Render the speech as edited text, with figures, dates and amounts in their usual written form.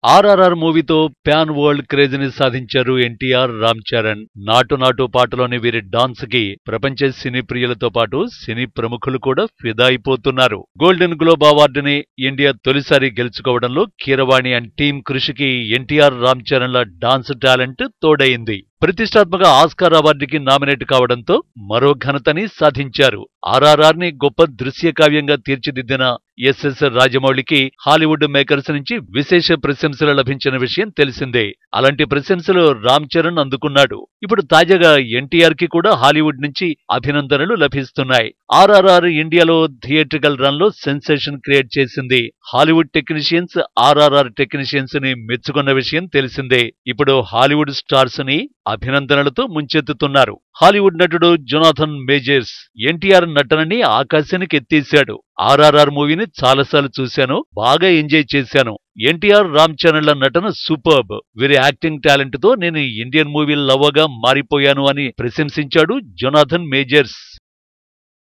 ఆర్ఆర్ఆర్ మూవీతో pan world craze ని సాధించారు ఎన్టీఆర్, రామ్ చరణ్. నాటు నాటు పాటలోని వీరి డాన్స్ కి ప్రపంచ సినీ ప్రియులతో పాటు సినీ ప్రముఖులు కూడా ఫిదా అయిపోతున్నారు. గోల్డెన్ గ్లోబ్ అవార్డుని ఇండియా తొలిసారి గెలుచుకోవడంలో కీరవాణి అండ్ టీం కృషికి ఎన్టీఆర్, రామ్ చరణ్ల డాన్స్ టాలెంట్ తోడైంది. ప్రతిష్టాత్మక ఆస్కార్ అవార్డుకి నామినేట్ కావడంతో మరో ఘనతని సాధించారు. ఆర్ఆర్ఆర్ ని గొప్ప దృశ్య కావ్యంగా తీర్చిదిద్దిన ఎస్ఎస్ రాజమౌళికి హాలీవుడ్ మేకర్స్ నుంచి విశేష ప్రశంసలు లభించిన విషయం తెలిసిందే. అలాంటి ప్రశంసలు రామ్ చరణ్ అందుకున్నాడు. ఇప్పుడు తాజాగా ఎన్టీఆర్ కి కూడా హాలీవుడ్ నుంచి అభినందనలు లభిస్తున్నాయి. ఆర్ఆర్ఆర్ ఇండియాలో థియేట్రికల్ రన్ లో సెన్సేషన్ క్రియేట్ చేసింది. హాలీవుడ్ టెక్నీషియన్స్ ఆర్ఆర్ఆర్ టెక్నీషియన్స్ ని మెచ్చుకున్న విషయం తెలిసిందే. ఇప్పుడు హాలీవుడ్ స్టార్స్ ని అభినందనలతో ముంచెత్తుతున్నారు. హాలీవుడ్ నటుడు జొనాథన్ మేజర్స్ ఎన్టీఆర్ నటనని ఆకాశానికి ఎత్తేశాడు. ఆర్ఆర్ఆర్ మూవీని చాలాసార్లు చూశాను, బాగా ఎంజాయ్ చేశాను. ఎన్టీఆర్, రామ్ చరణ్ల నటన సూపర్బ్. వీరి యాక్టింగ్ టాలెంట్ తో నేను ఇండియన్ మూవీ లవ్వగా మారిపోయాను అని ప్రశంసించాడు జొనాథన్ మేజర్స్.